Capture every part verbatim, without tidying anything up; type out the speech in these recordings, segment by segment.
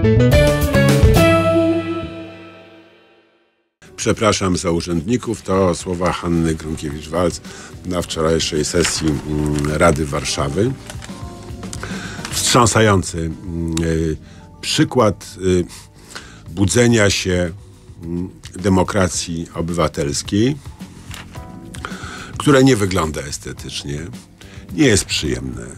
Przepraszam za urzędników, to słowa Hanny Gronkiewicz-Waltz na wczorajszej sesji Rady Warszawy. Wstrząsający przykład budzenia się demokracji obywatelskiej, które nie wygląda estetycznie, nie jest przyjemne.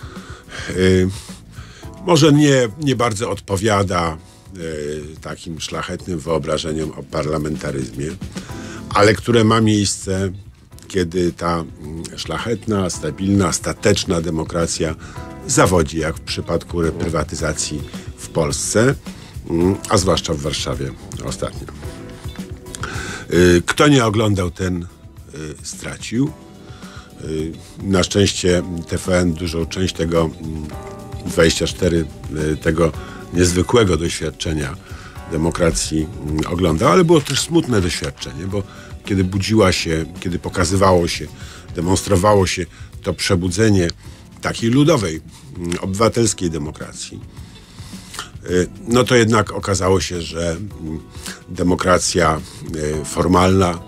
Może nie, nie bardzo odpowiada takim szlachetnym wyobrażeniom o parlamentaryzmie, ale które ma miejsce, kiedy ta szlachetna, stabilna, stateczna demokracja zawodzi, jak w przypadku reprywatyzacji w Polsce, a zwłaszcza w Warszawie ostatnio. Kto nie oglądał, ten stracił. Na szczęście T V N dużą część tego dwadzieścia cztery, tego niezwykłego doświadczenia demokracji oglądał, ale było też smutne doświadczenie, bo kiedy budziła się, kiedy pokazywało się, demonstrowało się to przebudzenie takiej ludowej, obywatelskiej demokracji, no to jednak okazało się, że demokracja formalna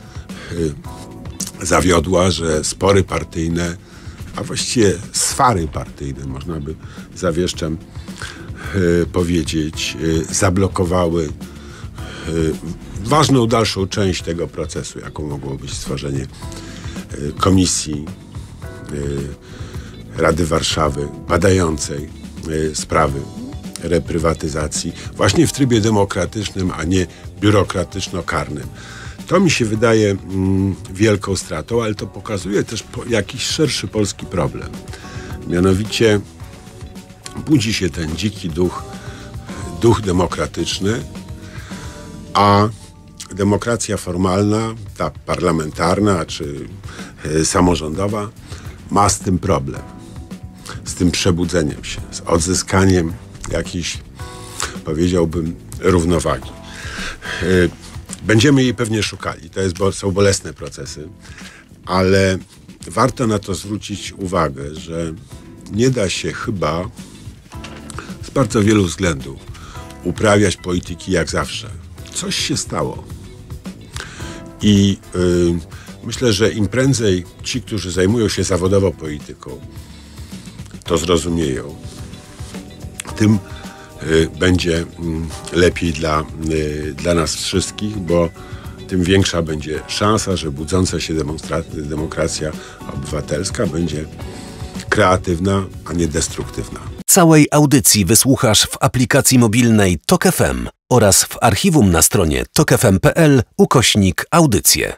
zawiodła, że spory partyjne, a właściwie swary partyjne, można by zawieszczem powiedzieć, zablokowały ważną dalszą część tego procesu, jaką mogło być stworzenie komisji Rady Warszawy badającej sprawy reprywatyzacji właśnie w trybie demokratycznym, a nie biurokratyczno-karnym. To mi się wydaje mm, wielką stratą, ale to pokazuje też po, jakiś szerszy polski problem. Mianowicie budzi się ten dziki duch, duch demokratyczny, a demokracja formalna, ta parlamentarna czy y, samorządowa ma z tym problem. Z tym przebudzeniem się, z odzyskaniem jakiejś, powiedziałbym, równowagi. Y, Będziemy jej pewnie szukali. To jest, bo są bolesne procesy, ale warto na to zwrócić uwagę, że nie da się chyba z bardzo wielu względów uprawiać polityki jak zawsze. Coś się stało. I yy, myślę, że im prędzej ci, którzy zajmują się zawodowo polityką, to zrozumieją, tym będzie lepiej dla, dla nas wszystkich, bo tym większa będzie szansa, że budząca się demokracja obywatelska będzie kreatywna, a nie destruktywna. Całej audycji wysłuchasz w aplikacji mobilnej Tok F M oraz w archiwum na stronie tok f m kropka p l ukośnik audycje.